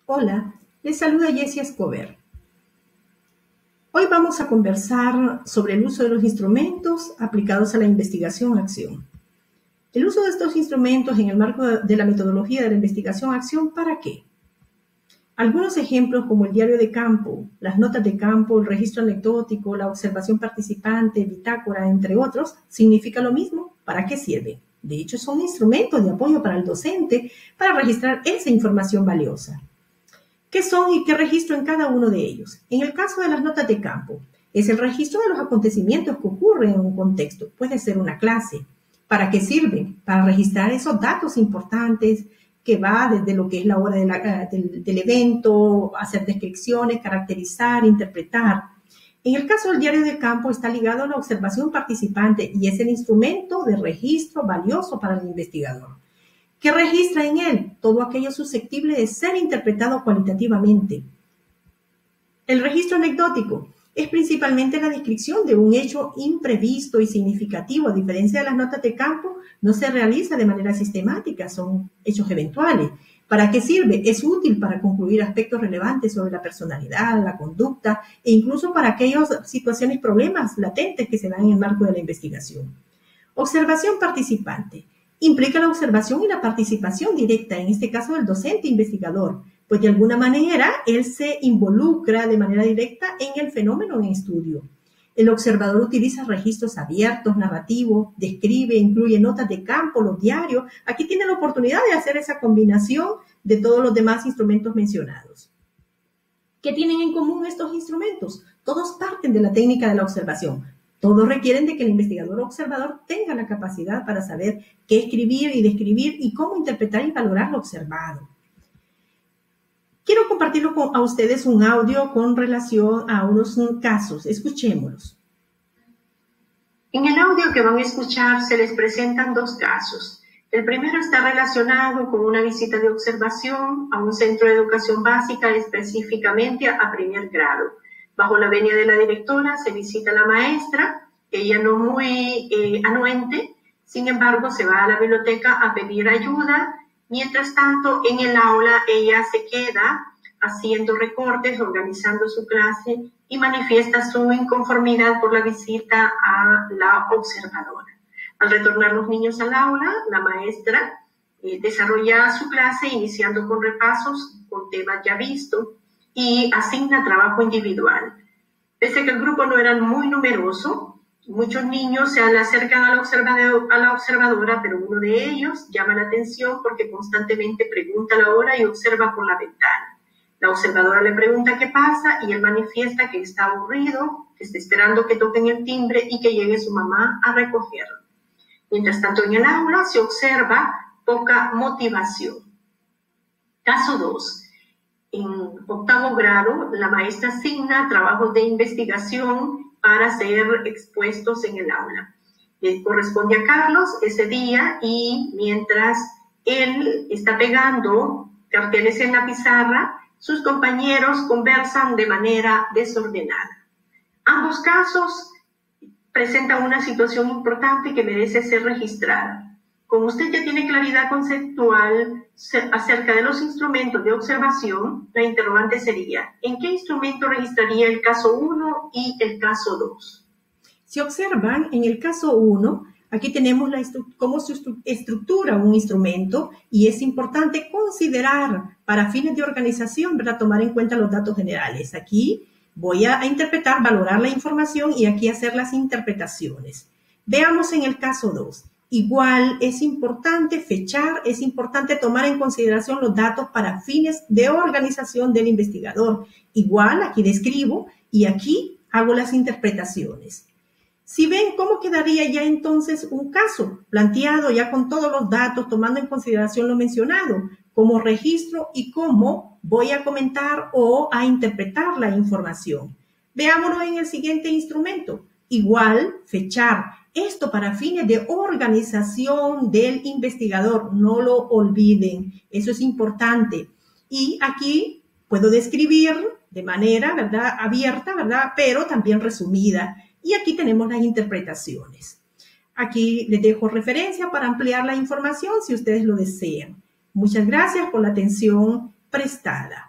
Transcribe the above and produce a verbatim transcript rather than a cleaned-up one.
Hola, les saluda Jessie Escobar. Hoy vamos a conversar sobre el uso de los instrumentos aplicados a la investigación-acción. El uso de estos instrumentos en el marco de la metodología de la investigación-acción, ¿para qué? Algunos ejemplos como el diario de campo, las notas de campo, el registro anecdótico, la observación participante, bitácora, entre otros, significa lo mismo. ¿Para qué sirven? De hecho, son instrumentos de apoyo para el docente para registrar esa información valiosa. ¿Qué son y qué registro en cada uno de ellos? En el caso de las notas de campo, es el registro de los acontecimientos que ocurren en un contexto. Puede ser una clase. ¿Para qué sirven? Para registrar esos datos importantes que va desde lo que es la hora de la, del, del evento, hacer descripciones, caracterizar, interpretar. En el caso del diario de campo está ligado a la observación participante y es el instrumento de registro valioso para el investigador. ¿Qué registra en él? Todo aquello susceptible de ser interpretado cualitativamente. El registro anecdótico es principalmente la descripción de un hecho imprevisto y significativo. A diferencia de las notas de campo, no se realiza de manera sistemática, son hechos eventuales. ¿Para qué sirve? Es útil para concluir aspectos relevantes sobre la personalidad, la conducta e incluso para aquellas situaciones y problemas latentes que se dan en el marco de la investigación. Observación participante. Implica la observación y la participación directa, en este caso del docente investigador, pues de alguna manera él se involucra de manera directa en el fenómeno en estudio. El observador utiliza registros abiertos, narrativos, describe, incluye notas de campo, los diarios. Aquí tiene la oportunidad de hacer esa combinación de todos los demás instrumentos mencionados. ¿Qué tienen en común estos instrumentos? Todos parten de la técnica de la observación. Todos requieren de que el investigador observador tenga la capacidad para saber qué escribir y describir y cómo interpretar y valorar lo observado. Quiero compartirlo con a ustedes un audio con relación a unos casos. Escuchémoslos. En el audio que van a escuchar se les presentan dos casos. El primero está relacionado con una visita de observación a un centro de educación básica, específicamente a primer grado. Bajo la venia de la directora se visita a la maestra, ella no muy eh, anuente, sin embargo se va a la biblioteca a pedir ayuda. Mientras tanto, en el aula ella se queda haciendo recortes, organizando su clase y manifiesta su inconformidad por la visita a la observadora. Al retornar los niños al aula, la maestra eh, desarrolla su clase iniciando con repasos con temas ya vistos y asigna trabajo individual. Pese a que el grupo no era muy numeroso, muchos niños se le acercan a la, observador, a la observadora, pero uno de ellos llama la atención porque constantemente pregunta la hora y observa por la ventana. La observadora le pregunta qué pasa y él manifiesta que está aburrido, que está esperando que toquen el timbre y que llegue su mamá a recogerlo. Mientras tanto, en el aula se observa poca motivación. Caso dos. En octavo grado, la maestra asigna trabajos de investigación para ser expuestos en el aula. Le corresponde a Carlos ese día y mientras él está pegando carteles en la pizarra, sus compañeros conversan de manera desordenada. Ambos casos presentan una situación importante que merece ser registrada. Como usted ya tiene claridad conceptual acerca de los instrumentos de observación, la interrogante sería, ¿en qué instrumento registraría el caso uno y el caso dos? Si observan, en el caso uno, aquí tenemos la cómo se estructura un instrumento y es importante considerar para fines de organización, ¿verdad?, tomar en cuenta los datos generales. Aquí voy a, a interpretar, valorar la información y aquí hacer las interpretaciones. Veamos en el caso dos. Igual es importante fechar, es importante tomar en consideración los datos para fines de organización del investigador. Igual aquí describo y aquí hago las interpretaciones. Si ven cómo quedaría ya entonces un caso planteado ya con todos los datos, tomando en consideración lo mencionado, como registro y cómo voy a comentar o a interpretar la información. Veámoslo en el siguiente instrumento. Igual, fechar. Esto para fines de organización del investigador. No lo olviden. Eso es importante. Y aquí puedo describir de manera, ¿verdad?, abierta, ¿verdad?, pero también resumida. Y aquí tenemos las interpretaciones. Aquí les dejo referencia para ampliar la información si ustedes lo desean. Muchas gracias por la atención prestada.